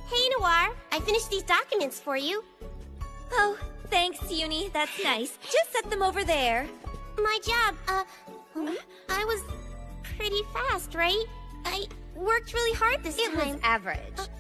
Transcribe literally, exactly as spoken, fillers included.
Hey, Noire. I finished these documents for you. Oh, thanks, Uni. That's nice. Just set them over there. My job, uh... I was pretty fast, right? I worked really hard this It time. was average. Uh,